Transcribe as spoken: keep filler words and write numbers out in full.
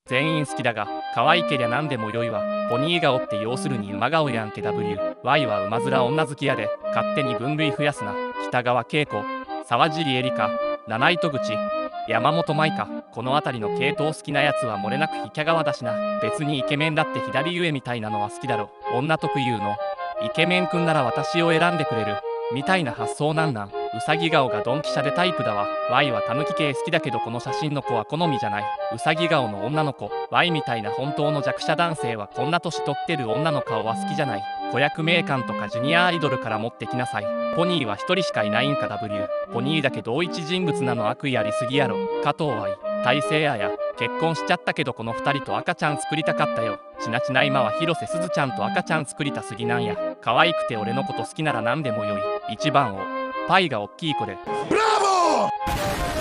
全員好きだが可愛けりゃ何でもよいわ。ポニー顔って要するに馬顔やんけ。 ダブリューワイ は馬面女好きやで。勝手に分類増やすな。北川景子、沢尻エリカ、七糸口、山本舞香、この辺りの系統好きなやつは漏れなくヒキャ側だしな。別にイケメンだって左上みたいなのは好きだろ。女特有のイケメンくんなら私を選んでくれるみたいな発想なんなん。うさぎ顔がドンピシャでタイプだわ。 Y はタヌキ系好きだけどこの写真の子は好みじゃない。うさぎ顔の女の子 Y みたいな本当の弱者男性はこんな年取ってる女の顔は好きじゃない。子役名鑑とかジュニアアイドルから持ってきなさい。ポニーはひとりしかいないんか。 ダブリュー ポニーだけ同一人物なの悪意ありすぎやろ。加藤愛、大勢あや結婚しちゃったけどこのふたりと赤ちゃん作りたかったよ。ちなちな今は広瀬すずちゃんと赤ちゃん作りたすぎなんや。可愛くて俺のこと好きなら何でもよい。一番をパイがおっきい子でブラボー。